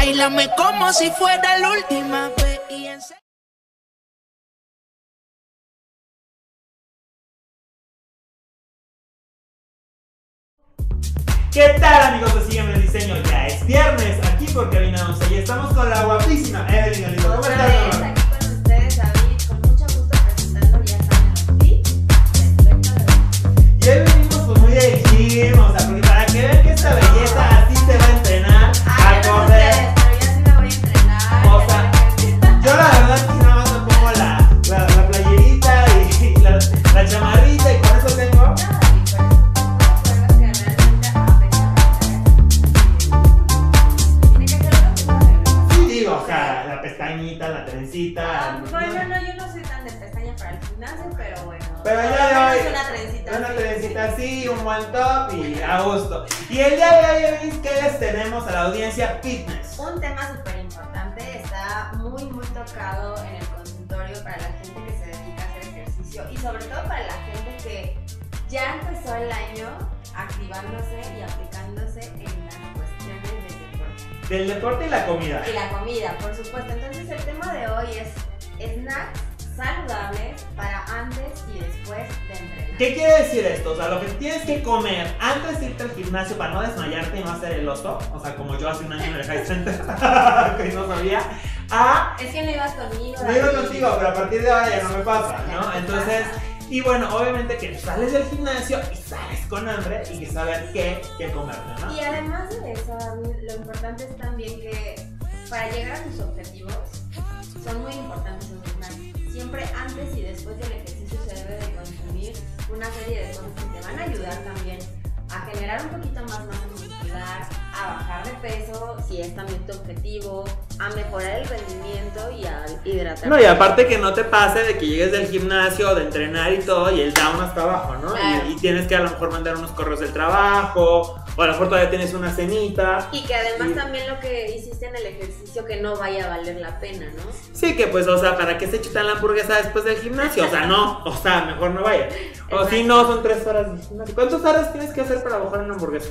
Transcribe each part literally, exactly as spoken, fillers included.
Báilame como si fuera la última vez y en serio. ¿Qué tal, amigos de Sígueme el Diseño? Ya es viernes, aquí por Cabina once y estamos con la guapísima Evelyn Galindo. ¿Cómo Otra estás, vez, mamá? aquí con ustedes, David, con mucho gusto presentando, ya saben, los tips respecto a la... Y hoy venimos pues muy del gym, o sea, porque para que vean que esta belleza así se va a entrenar, Ah, a yo no sé correr. ustedes, pero yo sí me voy a entrenar. O sea, yo la verdad es que nada más me pongo la, la, la playerita y la, la chamarrita y con eso tengo. No, David, pero son pruebas que realmente afectan a ustedes. Tiene que ser algo que no debe. Sí, digo, o sea, la pestañita, la trencita. Ah, bueno, no, yo no soy tan de pestaña para el gimnasio, pero bueno. Pero por el lo día de menos hoy, una trencita. una así. trencita así, un buen top y a gusto. Y el día de hoy, Evelyn, ¿qué les tenemos a la audiencia fitness? Un tema súper importante, está muy muy tocado en el consultorio para la gente que se dedica a hacer ejercicio y sobre todo para la gente que ya empezó el año activándose y aplicándose en las cuestiones del deporte. Del deporte y la comida. Y la comida, por supuesto. Entonces el tema de hoy es snacks saludables para antes y después de entrenar. ¿Qué quiere decir esto? O sea, lo que tienes que comer antes de irte al gimnasio para no desmayarte y no hacer el oso, o sea, como yo hace un año en el High Center, que no sabía, a... Es que no ibas conmigo. No iba David. contigo, pero a partir de ahora ya no me pasa, Ya ¿no? no te Entonces, pasa. y bueno, obviamente que sales del gimnasio y sales con hambre y que saber qué, qué comerte, ¿no? Y además de eso, David, lo importante es también que para llegar a tus objetivos son muy importantes los snacks. Siempre antes y después del ejercicio se debe de consumir una serie de cosas que te van a ayudar también a generar un poquito más masa muscular, a bajar de peso si es también tu objetivo, a mejorar el rendimiento y a hidratar. No, y aparte que no te pase de que llegues del gimnasio, de entrenar y todo, y el down hasta abajo, ¿no? Claro. Y, y tienes que a lo mejor mandar unos correos del trabajo, o a lo mejor todavía tienes una cenita. Y que además Sí. también lo que hiciste en el ejercicio que no vaya a valer la pena, ¿no? Sí, que pues, o sea, ¿para qué se chutan la hamburguesa después del gimnasio? O sea, no, o sea, mejor no vaya. O Exacto. si no, son tres horas de gimnasio. ¿Cuántas horas tienes que hacer para bajar una hamburguesa?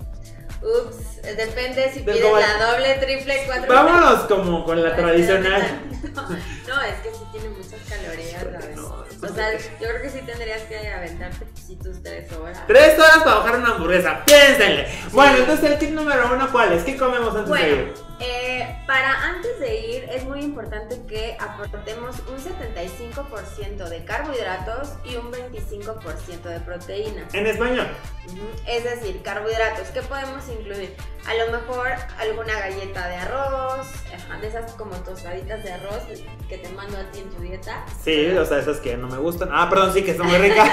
Ups, depende si De pides como- la doble, triple, cuatro. Vámonos como con la tradicional. No, no, es que sí tiene muchas calorías, ¿sabes? No, O sea, yo creo que sí tendrías que aventarte sí, tus tres horas. Tres horas para bajar una hamburguesa, piénsenle. Bueno, entonces el tip número uno, ¿cuál es? ¿Qué comemos antes de Bueno, ir? eh, para antes de ir es muy importante que aportemos un setenta y cinco por ciento de carbohidratos y un veinticinco por ciento de proteínas. En español. Ujú. Es decir, carbohidratos, ¿qué podemos incluir? A lo mejor alguna galleta de arroz, ajá, de esas como tostaditas de arroz que te mando a ti en tu dieta. Sí, o sea, esas que no me gustan. Ah, perdón, sí, que son muy ricas.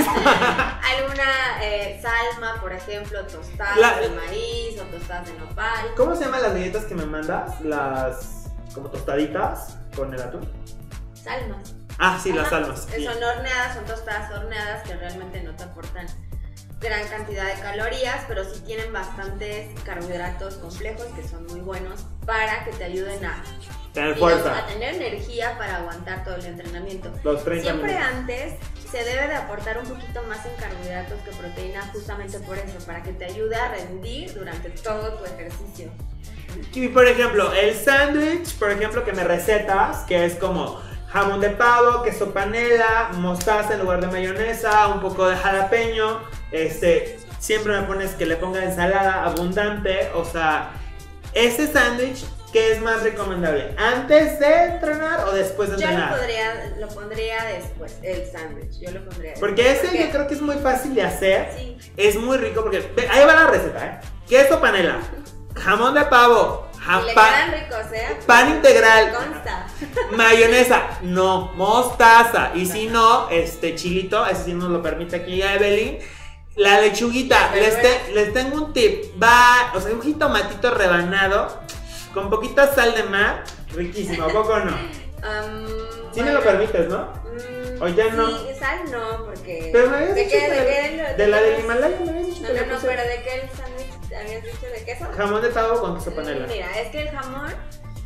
Alguna eh, salma, por ejemplo, tostadas La- de maíz o tostadas de nopal. ¿Cómo se llaman las galletas que me mandas? Las como tostaditas con el atún. Salmas. Ah, sí, las Ajá. salmas. Eh, Son horneadas, son tostadas horneadas que realmente no te aportan gran cantidad de calorías, pero sí tienen bastantes carbohidratos complejos que son muy buenos para que te ayuden a, Tener digamos, fuerza. a tener energía para aguantar todo el entrenamiento. Los treinta Siempre minutos. antes se debe de aportar un poquito más en carbohidratos que proteína justamente por eso, para que te ayude a rendir durante todo tu ejercicio. Y por ejemplo, el sándwich, por ejemplo, que me recetas, que es como jamón de pavo, queso panela, mostaza en lugar de mayonesa, un poco de jalapeño, este, siempre me pones que le ponga ensalada abundante, o sea, ese sándwich, ¿qué es más recomendable? ¿Antes de entrenar o después de Yo lo, entrenar? podría, lo pondría después, el sándwich, yo lo pondría después. Porque ese Porque- yo creo que es muy fácil de hacer, Sí. es muy rico porque, ve, ahí va la receta, ¿eh? Queso panela, jamón de pavo, ja- Y le pa- quedan ricos, ¿eh? pan integral, Consta. mayonesa, no, mostaza. Y si no, este chilito, ese sí nos lo permite aquí a Evelyn. La lechuguita, La les, te- les tengo un tip. Va, o sea, un jitomatito rebanado con poquita sal de mar, riquísimo, ¿a poco no? Um, Sí me lo permites, ¿no? Mm, ¿O ya no? Sí, sal no, porque. Pero me habías ¿De dicho qué? que ¿De de, qué? de la del qué? Himalaya, me habías dicho No, que le no, no, puse pero ¿de qué el sándwich habías dicho de queso? jamón de pavo con queso panela. Mira, es que el jamón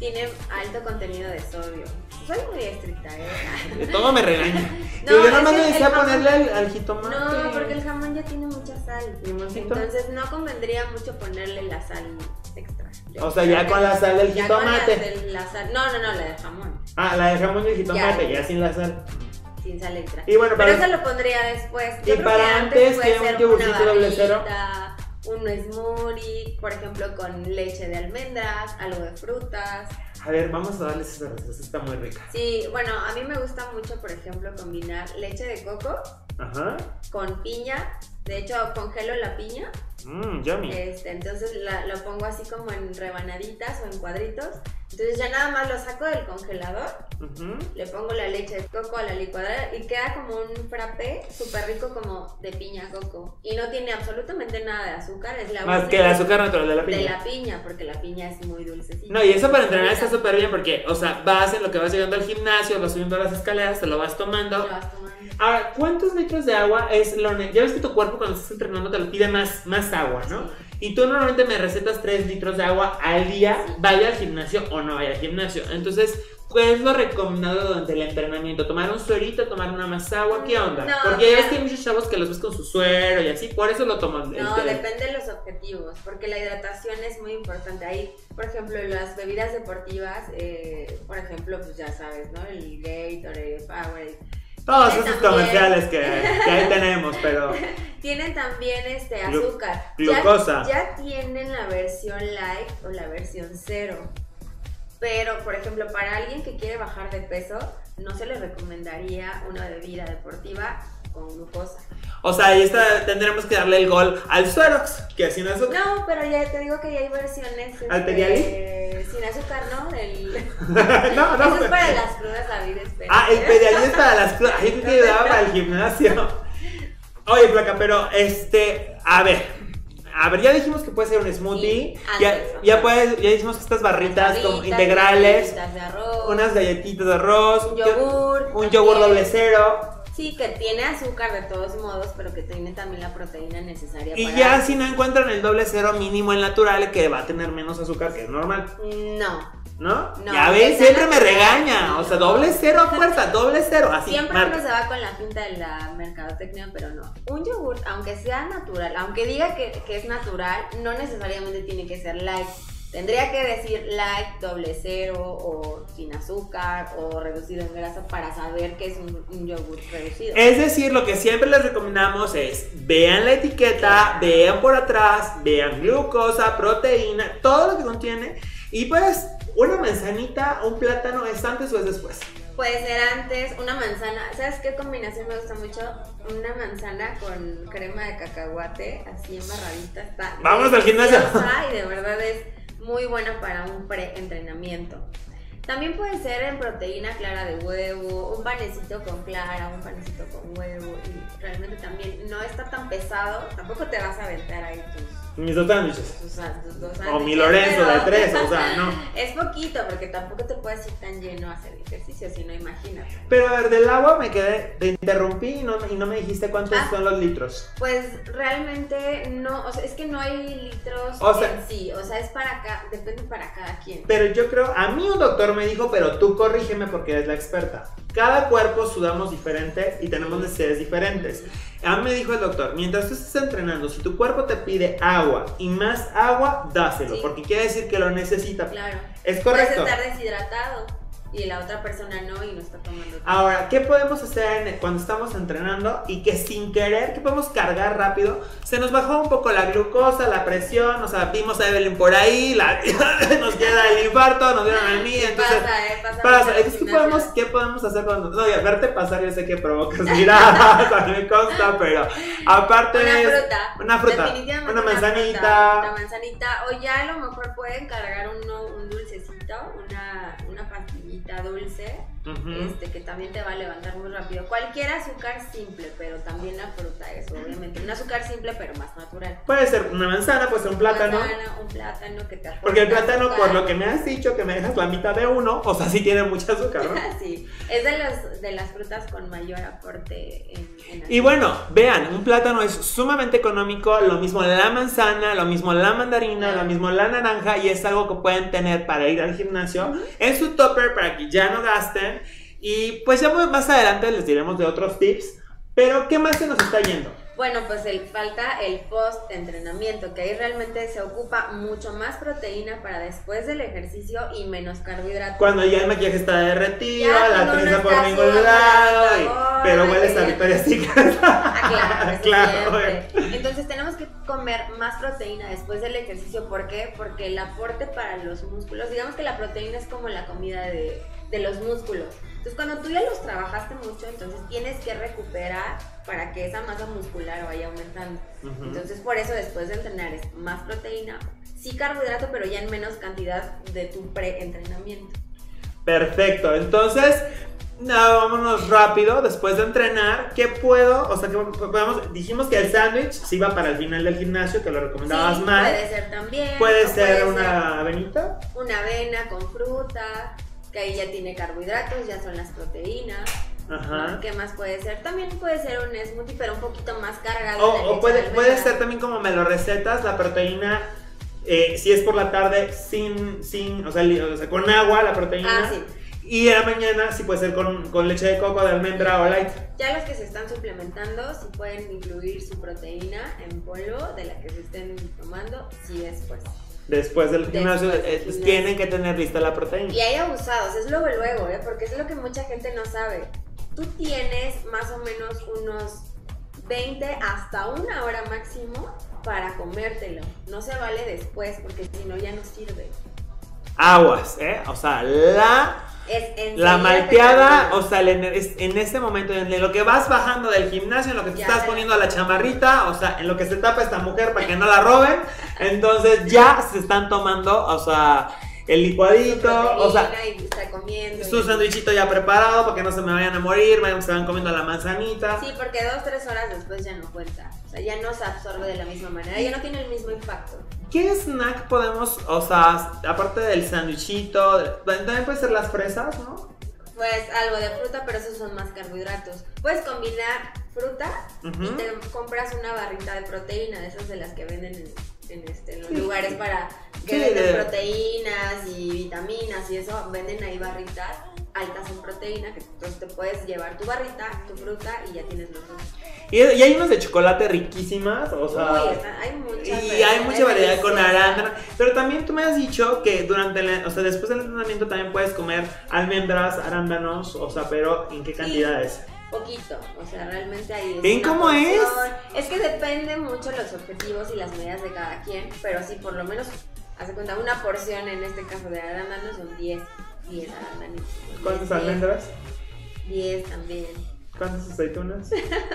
tiene alto contenido de sodio. Soy muy estricta, ¿eh? De todo me regaña. No, Yo nada es más que le el decía jamón- ponerle al, al jitomate. No, porque el jamón ya tiene mucha sal. Limoncito. Entonces no convendría mucho ponerle la sal extra. Yo O sea, creo ya que con la sal del ya con la jitomate. de la sal. No, no, no, la de jamón. Ah, la de jamón y el jitomate, Ya. ya sin la sal. Sin sal extra. Y bueno, Pero para- eso lo pondría después. Y Yo creo para que antes, puede ¿qué? Un ser yogurcito una doble cero. barrita, un smoothie, por ejemplo, con leche de almendras, algo de frutas. A ver, vamos a darles esa receta, esta está muy rica. Sí, bueno, a mí me gusta mucho, por ejemplo, combinar leche de coco Ajá. con piña. De hecho, congelo la piña. Mmm, yummy. Este, entonces la, lo pongo así como en rebanaditas o en cuadritos. Entonces ya nada más lo saco del congelador, Ujú. le pongo la leche de coco a la licuadora y queda como un frappé súper rico como de piña coco. Y no tiene absolutamente nada de azúcar, es la Más única que el azúcar natural de la piña. de la piña, porque la piña es muy dulcecita. No, y eso para entrenar está súper bien porque, o sea, vas en lo que vas llegando al gimnasio, vas subiendo las escaleras, te lo vas tomando. Lo vas tomando. Ahora, ¿cuántos litros de agua es lo ne- Ya ves que tu cuerpo cuando estás entrenando te lo pide más, más agua, ¿no? Sí. Y tú normalmente me recetas tres litros de agua al día, Sí. vaya al gimnasio o no vaya al gimnasio. Entonces, ¿qué es lo recomendado durante el entrenamiento? ¿Tomar un suerito, tomar una más agua? ¿Qué onda? No, Porque ya ves mira. que hay muchos chavos que los ves con su suero y así, por eso lo toman. No, el- depende de los objetivos, porque la hidratación es muy importante. Ahí, por ejemplo, las bebidas deportivas, eh, por ejemplo, pues ya sabes, ¿no? El Gatorade, el Powerade. Todos Tienen esos también- comerciales que, que ahí tenemos, pero... Tienen también este Glu- azúcar. glucosa. Ya, ya tienen la versión light o la versión cero. Pero, por ejemplo, para alguien que quiere bajar de peso, no se le recomendaría una bebida deportiva con glucosa. O sea, ahí está, tendremos que darle el gol al Suerox, que sin azúcar. No, pero ya te digo que ya hay versiones ¿Al este, Pedialyte? sin azúcar, ¿no? Del... no, no. Eso es para las crudas, David, espera. Ah, el Pedialyte es para las cosas. Ahí te ayudaba para el gimnasio. Oye, Flaca, pero este, a ver. A ver, ya dijimos que puede ser un smoothie. Sí, ya, antes, ya, ajá. puedes, ya dijimos que estas barritas como Barritas, integrales, galletitas de arroz, unas galletitas de arroz, un yogur, un también. yogur doble cero. Sí, que tiene azúcar de todos modos, pero que tiene también la proteína necesaria Y para... ya si no encuentran el doble cero mínimo el natural, que va a tener menos azúcar que el normal, No, ¿no? No, ya ves, esa siempre me natural, regaña. O sea, doble cero a fuerza, doble cero. Así, siempre marca. uno se va con la pinta de la mercadotecnia, pero no. Un yogur, aunque sea natural, aunque diga que, que es natural, no necesariamente tiene que ser light. Tendría que decir light, doble cero, o sin azúcar, o reducido en grasa para saber que es un, un yogur reducido. Es decir, lo que siempre les recomendamos es vean la etiqueta, vean por atrás, vean glucosa, proteína, todo lo que contiene. Y pues, una manzanita, un plátano, ¿es antes o es después? Puede ser antes, una manzana. ¿Sabes qué combinación me gusta mucho? Una manzana con crema de cacahuate, así embarradita. Está ¡Vámonos al gimnasio! deliciosa y de verdad es muy buena para un pre-entrenamiento. También puede ser en proteína clara de huevo, un panecito con clara, un panecito con huevo. Y realmente también no está tan pesado. Tampoco te vas a aventar ahí tus... Mis dos sándwiches. tus, tus dos O mi sándwiches, Lorenzo de pero- tres, o sea, no. Es poquito, porque tampoco te puedes ir tan lleno a hacer ejercicio, si no, imagínate. Pero a ver, del agua me quedé, te interrumpí y no, y no me dijiste cuántos Ah. son los litros. Pues realmente no, o sea, es que no hay litros O sea- en sí, o sea, es para acá, depende para cada quien. Pero yo creo, a mí un doctor me dijo, pero tú corrígeme porque eres la experta. Cada cuerpo sudamos diferente y tenemos necesidades diferentes. A mí me dijo el doctor, mientras tú estés entrenando, si tu cuerpo te pide agua y más agua, dáselo, Sí. porque quiere decir que lo necesita. Claro. Es correcto. Puedes estar deshidratado y la otra persona no y no está tomando. Ahora, ¿qué podemos hacer en- cuando estamos entrenando y que sin querer, que podemos cargar rápido? Se nos bajó un poco la glucosa, la presión, o sea, vimos a Evelyn por ahí, la- nos queda el infarto, nos dieron a mí, Sí, entonces... pasa, eh, pasa. Pasa, mucho en es los que podemos, gimnasios. ¿qué podemos hacer cuando.? No, y al verte pasar, yo sé que provocas miradas, a mí me consta, pero aparte. Una es fruta. Una fruta. Definitivamente Una fruta, manzanita. Una manzanita. O ya a lo mejor pueden cargar uno, un dulcecito, una, una pastillita dulce. uh-huh. este, que también te va a levantar muy rápido. Cualquier azúcar simple, pero también la fruta es obviamente un azúcar simple, pero más natural. Puede ser una manzana, puede ser un plátano. Manzana, un plátano que te aporta Porque el plátano, azúcar. por lo que me has dicho, que me dejas la mitad de uno, o sea, sí tiene mucha azúcar, ¿no? Sí, es de, los, de las frutas con mayor aporte en, en azúcar. Y bueno, vean, un plátano es sumamente económico, lo mismo la manzana, lo mismo la mandarina, lo mismo la naranja, y es algo que pueden tener para ir al gimnasio uh-huh. en su topper para que ya no gasten. Y pues ya más adelante les diremos de otros tips, pero ¿qué más se nos está yendo? Bueno, pues el, falta el post-entrenamiento, que ahí realmente se ocupa mucho más proteína para después del ejercicio y menos carbohidratos. Cuando ya el maquillaje está derretido, ya, la no trenza no por ningún lado, y, pero hueles a Victoria's Secret. Ah, claro, claro. Siempre. Entonces tenemos que comer más proteína después del ejercicio. ¿Por qué? Porque el aporte para los músculos, digamos que la proteína es como la comida de, de los músculos. Entonces cuando tú ya los trabajaste mucho, entonces tienes que recuperar para que esa masa muscular vaya aumentando. Uh-huh. Entonces por eso después de entrenar es más proteína, sí carbohidrato, pero ya en menos cantidad de tu pre-entrenamiento. Perfecto, entonces no, vámonos rápido, después de entrenar, ¿qué puedo? O sea, que podemos, dijimos que el sándwich sí va para el final del gimnasio, que lo recomendabas sí, mal. Puede ser también. Puede ser puede una ser avenita. Una avena con fruta, que ahí ya tiene carbohidratos, ya son las proteínas. Ajá. ¿No? ¿Qué más puede ser? También puede ser un smoothie, pero un poquito más cargado. O, o puede, puede ser también como me lo recetas, la proteína, eh, si es por la tarde, sin, sin o, sea, o sea, con agua la proteína. Ah, sí. Y en la mañana sí puede ser con, con leche de coco, de almendra o light. Ya los que se están suplementando, sí pueden incluir su proteína en polvo de la que se estén tomando, sí después. Después del gimnasio, Después del eh, gimnasio. tienen que tener lista la proteína. Y hay abusados, es luego luego, ¿eh? Porque es lo que mucha gente no sabe. Tú tienes más o menos unos veinte hasta una hora máximo para comértelo. No se vale después, porque si no ya no sirve. Aguas, ¿eh? O sea, la... Es la malteada, o sea, en este momento, en lo que vas bajando del gimnasio, en lo que te ya estás ves. poniendo a la chamarrita, o sea, en lo que se tapa esta mujer para que no la roben, entonces ya se están tomando, o sea, el licuadito, o sea, y está comiendo, su sandwichito ya preparado para que no se me vayan a morir, se van comiendo la manzanita. Sí, porque dos, tres horas después ya no cuenta, o sea, ya no se absorbe de la misma manera, ya no tiene el mismo impacto. ¿Qué snack podemos, o sea, aparte del sandwichito, también puede ser las fresas, ¿no? Pues algo de fruta, pero esos son más carbohidratos. Puedes combinar fruta uh-huh. y te compras una barrita de proteína, de esas de las que venden en, en, este, en los sí. lugares para que sí, venden de... proteínas y vitaminas y eso, venden ahí barritas altas en proteína, que entonces te puedes llevar tu barrita, tu fruta y ya tienes los dos. Y, y hay unas de chocolate riquísimas, o sea, Uy, está, hay mucha y variedad, hay mucha variedad con deliciosa. arándano, pero también tú me has dicho que durante el, o sea, después del entrenamiento también puedes comer almendras, arándanos, o sea, pero ¿en qué cantidades? Sí. Poquito, o sea, realmente ahí ¿Ven cómo es? Es que depende mucho los objetivos y las medidas de cada quien, pero sí, por lo menos, hace cuenta, una porción en este caso de arándanos son diez, diez arándanos. ¿Cuántas almendras? diez también. ¿Cuántas aceitunas?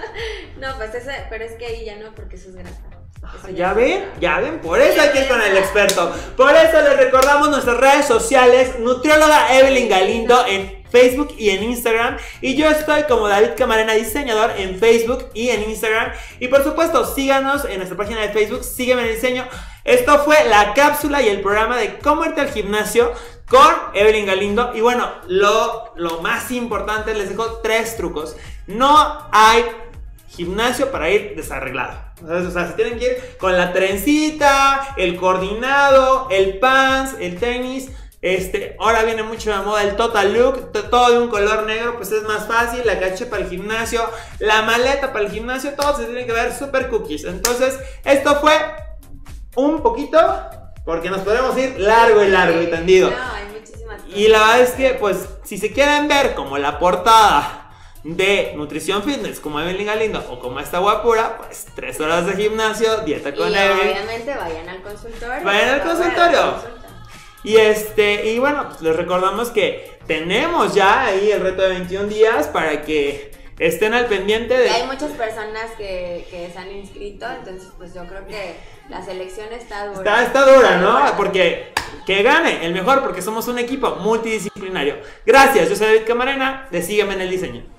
No, pues esa, pero es que ahí ya no, porque eso es grasa. Eso ya ven, ya ven, por eso hay que ir con el experto. Por eso les recordamos nuestras redes sociales, nutrióloga Evelyn Galindo en Facebook y en Instagram. Y yo estoy como David Camarena, diseñador, en Facebook y en Instagram. Y por supuesto, síganos en nuestra página de Facebook, sígueme en el diseño. Esto fue la cápsula y el programa de cómo irte al gimnasio con Evelyn Galindo. Y bueno, lo, lo más importante, les dejo tres trucos. No hay gimnasio para ir desarreglado. O sea, se tienen que ir con la trencita, el coordinado, el pants, el tenis. Este, ahora viene mucho de moda el total look, todo de un color negro, pues es más fácil. La cachucha para el gimnasio, la maleta para el gimnasio, todo se tiene que ver super cookies. Entonces, esto fue un poquito, porque nos podemos ir largo y largo y tendido. No, hay muchísimas cosas. Y la verdad es que, pues, si se quieren ver como la portada de Nutrición Fitness, como Evelyn Galindo o como esta guapura, pues tres horas de gimnasio, dieta con y Evelyn. obviamente vayan al consultorio. Vayan al consultorio. Y este, y bueno, pues les recordamos que tenemos ya ahí el reto de veintiún días para que estén al pendiente de... Y hay muchas personas que, que se han inscrito, entonces pues yo creo que la selección está dura. Está, está dura, ¿no? Porque que gane el mejor porque somos un equipo multidisciplinario. Gracias, yo soy David Camarena, de Sígueme en el Diseño.